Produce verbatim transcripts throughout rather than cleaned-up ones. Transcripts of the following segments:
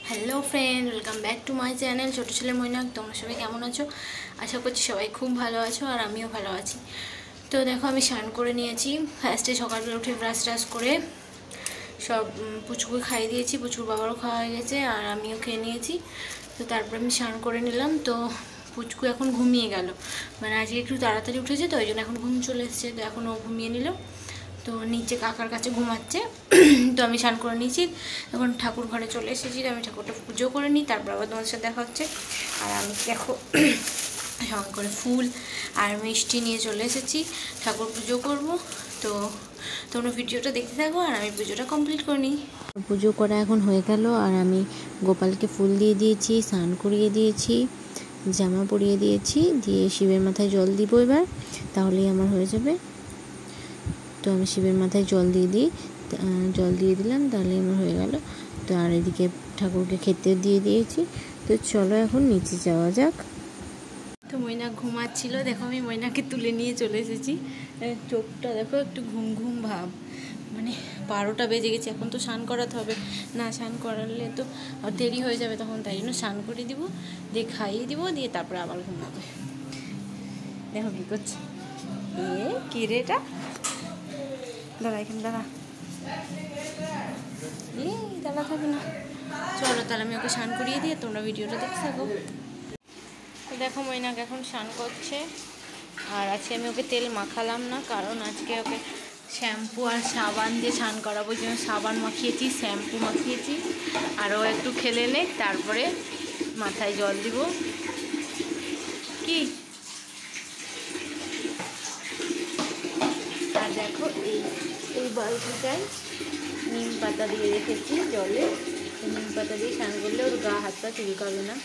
Hello friend, welcome back to my channel ছোটো ছেলে মৈনাক। তোমরা সবাই কেমন আছো? আশা করছি সবাই খুব ভালো আছো, আর আমিও ভালো আছি। তো দেখো, আমি স্নান করে নিয়েছি। ফার্স্টে সকালবেলা উঠে ব্রাশ ট্রাশ করে সব পুচকুকে খাইয়ে দিয়েছি, পুচকুর বাবারও খাওয়া হয়ে গেছে আর আমিও খেয়ে নিয়েছি। তো তারপরে আমি স্নান করে নিলাম। তো পুচকু এখন ঘুমিয়ে গেল, মানে আজকে একটু তাড়াতাড়ি উঠেছে তো ওই জন্য এখন ঘুম চলে এসেছে। তো এখন ও ঘুমিয়ে নিল, তো নিচে কাকার কাছে ঘুমাচ্ছে। তো আমি স্নান করে নিয়েছি, এখন ঠাকুর ঘরে চলে এসেছি। তো আমি ঠাকুরটা পুজো করে নিই, তারপর আবার তোমাদের সাথে দেখা হচ্ছে। আর আমি দেখো সঙ্গে করে ফুল আর মিষ্টি নিয়ে চলে এসেছি, ঠাকুর পুজো করব। তো তোমরা ভিডিওটা দেখতে থাকো আর আমি পুজোটা কমপ্লিট করে নিই। পুজো করা এখন হয়ে গেল, আর আমি গোপালকে ফুল দিয়ে দিয়েছি, স্নান করিয়ে দিয়েছি, জামা পরিয়ে দিয়েছি, দিয়ে শিবের মাথায় জল দিব এবার, তাহলেই আমার হয়ে যাবে। তো আমি শিবের মাথায় জল দিয়ে দিই, জল দিয়ে দিলাম, তাহলে আমার হয়ে গেল। তো আর এদিকে ঠাকুরকে খেতে দিয়ে দিয়েছি। তো চলো এখন নিচে যাওয়া যাক। তো ময়না ঘুমাচ্ছিল, দেখো আমি ময়নাকে তুলে নিয়ে চলে এসেছি। চোখটা দেখো একটু ঘুম ঘুম ভাব, মানে বারোটা বেজে গেছে, এখন তো স্নান করাতে হবে। না স্নান করালে তো দেরি হয়ে যাবে তখন, তাই জন্য স্নান করে দিব, দিয়ে খাইয়ে দিব, দিয়ে তারপরে আবার ঘুমাবে। দেখো কী করছে, এ কী রে এটা, দাঁড়া এখানে দাঁড়া, এই দাঁড়া থাকবে না। চলো তাহলে আমি ওকে স্নান করিয়ে দিয়ে তোমরা ভিডিওটা দেখতে থাকো। তো দেখো মৈনাক এখন স্নান করছে, আর আজকে আমি ওকে তেল মাখালাম না, কারণ আজকে ওকে শ্যাম্পু আর সাবান দিয়ে স্নান করাবো। ওই জন্য সাবান মাখিয়েছি, শ্যাম্পু মাখিয়েছি, আর ও একটু খেলে নে, তারপরে মাথায় জল দিব। কি আর দেখো এই এই বালতিটায় নিম পাতা দিয়ে রেখেছি জলে, নিম পাতা দিয়ে স্নান করলে ওর গা হাত পা চুলকাবে না।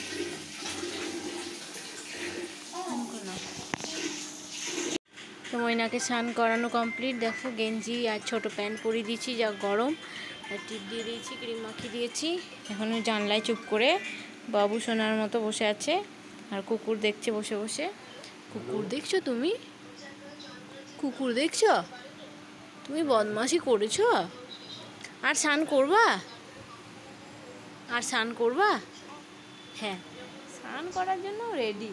তো ময়নাকে স্নান করানো কমপ্লিট। দেখো গেঞ্জি আর ছোটো প্যান্ট পরিয়ে দিয়েছি, যা গরম, আর টিপ দিয়ে দিয়েছি, ক্রিম মাখিয়ে দিয়েছি। এখন জানলায় চুপ করে বাবু সোনার মতো বসে আছে, আর কুকুর দেখছে বসে বসে। কুকুর দেখছো তুমি? কুকুর দেখছো তুমি? বদমাশি করেছো? আর স্নান করবা? আর স্নান করবা? হ্যাঁ, স্নান করার জন্য রেডি।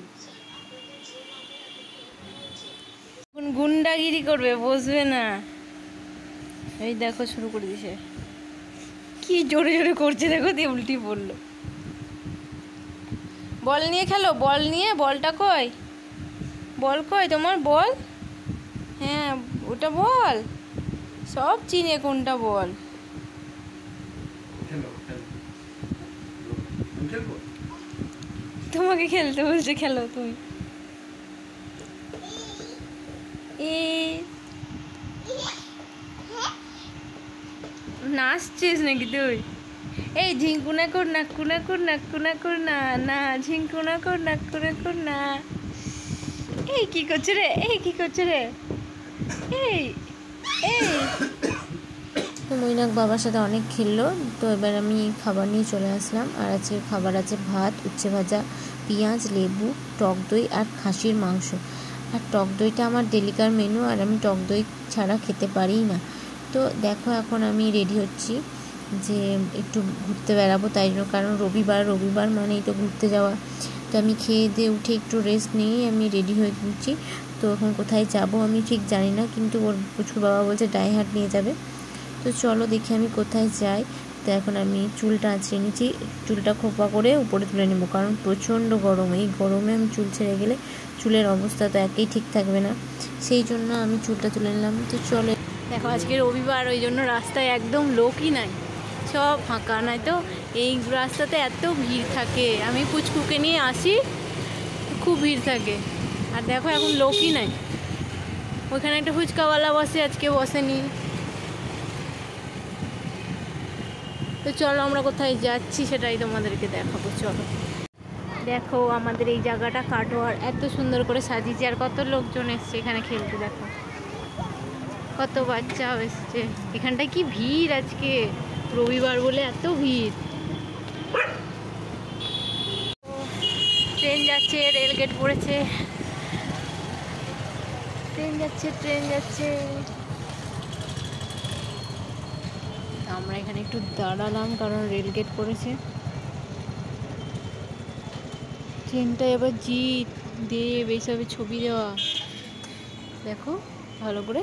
গুন্ডাগিরি করবে, বসবে না। এই দেখো শুরু করে দিছে, কি জোরে জোরে করছে দেখো, দিয়ে উল্টি পড়লো। বল নিয়ে খেলো, বল নিয়ে, বলটা কই? বল কই তোমার? বল, হ্যাঁ ওটা বল, সব চিনে কোনটা বল। তোমাকে খেলতে বলছে, খেলো তুমি। নাচছিস নাকি তুই? এই ঝিঙ্কুনা কর, নাকুনা কর, নাকুনা কর, না না ঝিঙ্কুনা কর, নাকুনা কর না। এই কি করছে রে, এই কি করছে রে, এই এই। তো মৈনাক বাবার সাথে অনেক খেললো। তো এবার আমি খাবার নিয়ে চলে আসলাম, আর আজকে খাবার আছে ভাত, উচ্ছে ভাজা, পেঁয়াজ, লেবু, টক দই আর খাসির মাংস। আর টক দইটা আমার ডেলিকার মেনু, আর আমি টক দই ছাড়া খেতে পারি না। তো দেখো এখন আমি রেডি হচ্ছি যে একটু ঘুরতে বেড়াবো, তাই জন্য, কারণ রবিবার রবিবার মানেই তো ঘুরতে যাওয়া। তো আমি খেয়ে দিয়ে উঠে একটু রেস্ট নিয়ে আমি রেডি হয়ে নিচ্ছি। তো এখন কোথায় যাব আমি ঠিক জানি না, কিন্তু ওর পুচকুর বাবা বলছে ডাইহাট নিয়ে যাবে। তো চলো দেখি আমি কোথায় যাই। তো এখন আমি চুলটা আঁচড়ে নিচ্ছি, চুলটা খোপা করে উপরে তুলে নেবো, কারণ প্রচণ্ড গরম। এই গরমে আমি চুল ছেড়ে গেলে চুলের অবস্থা তো একেই ঠিক থাকবে না, সেই জন্য আমি চুলটা তুলে নিলাম। তো চলে দেখো আজকে রবিবার, ওই জন্য রাস্তায় একদম লোকই নাই, সব ফাঁকা। নাই তো এই রাস্তাতে এত ভিড় থাকে, আমি পুচকুকে নিয়ে আসি, খুব ভিড় থাকে। আর দেখো এখন লোকই নাই, ওইখানে একটা ফুচকাওয়ালা বসে, আজকে বসেনি। তো চলো আমরা কোথায় যাচ্ছি সেটাই তোমাদেরকে দেখাবো। চলো দেখো আমাদের এই জায়গাটা কাটোয়ার, এত সুন্দর করে সাজিয়েছে, আর কত লোকজন এসছে এখানে খেলতে। দেখো কত বাচ্চা এসছে, এখানটায় কি ভিড় আজকে রবিবার বলে, এত ভিড়। ট্রেন যাচ্ছে, রেলগেট পড়েছে, ট্রেন যাচ্ছে ট্রেন যাচ্ছে। আমরা এখানে একটু দাঁড়ালাম কারণ রেলগেট পড়েছে। ট্রেনটা এবার জিৎ দেব এইসবে ছবি দেওয়া দেখো ভালো করে।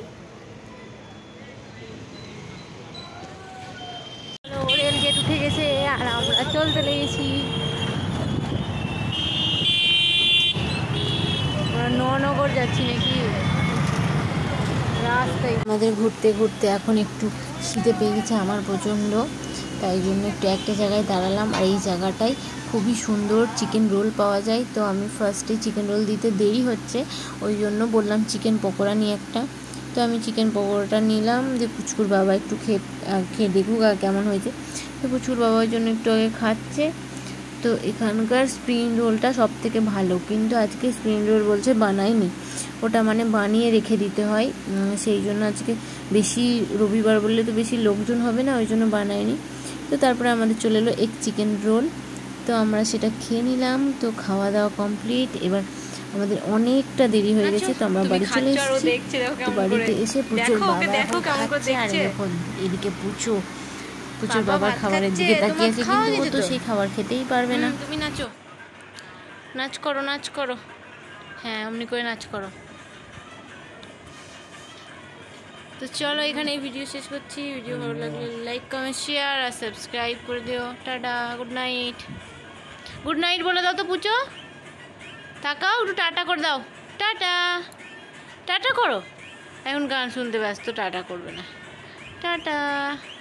রেল গেট উঠে গেছে আর আমরা চলতে লেগেছি। আমরা ননগর যাচ্ছি নাকি রাস্তায়। আমাদের ঘুরতে ঘুরতে এখন একটু খিদে পেয়ে গেছে আমার প্রচণ্ড, তাই জন্য একটু একটা জায়গায় দাঁড়ালাম। আর এই জায়গাটায় খুবই সুন্দর চিকেন রোল পাওয়া যায়। তো আমি ফার্স্টে চিকেন রোল দিতে দেরি হচ্ছে, ওই জন্য বললাম চিকেন পকোড়া নিয়ে একটা। তো আমি চিকেন পকোড়াটা নিলাম, যে পুচকুর বাবা একটু খেয়ে খেয়ে দেখুক আর কেমন হয়েছে। তো পুচকুর বাবার জন্য একটু আগে খাচ্ছে। তো এখানকার স্প্রিং রোলটা সব থেকে ভালো, কিন্তু আজকে স্প্রিং রোল বলছে বানায়নি, ওটা মানে বানিয়ে রেখে দিতে হয়। সেই জন্য আজকে বেশি রবিবার বললে তো বেশি লোকজন হবে না, ওই জন্য বানায়নি। তো তারপরে আমাদের চলে এলো এক চিকেন রোল, তো আমরা সেটা খেয়ে নিলাম। তো খাওয়া দাওয়া কমপ্লিট। এবার আমাদের অনেকটা দেরি হয়ে গেছে, তো আমরা বাড়ি চলে এসেছি। তো বাড়িতে এসে পুজোর বাবা এখন খাচ্ছে, আর এখন এদিকে পুজো পুজোর বাবার খাবারের দিকে তাকিয়ে আছে, কিন্তু ও তো সেই খাবার খেতেই পারবে না। তুমি নাচো, নাচ করো নাচ করো, হ্যাঁ অমনি করে নাচ করো। তো চলো এখানে এই ভিডিও শেষ করছি। ভিডিও ভালো লাগলে লাইক কমেন্ট শেয়ার আর সাবস্ক্রাইব করে দিও। Tata, good night. Good night বলে দাও তো পুজো, তাকাও একটু, টাটা করে দাও, টাটা টাটা করো। এখন গান শুনতে ব্যস্ত, টাটা করবে না, টাটা।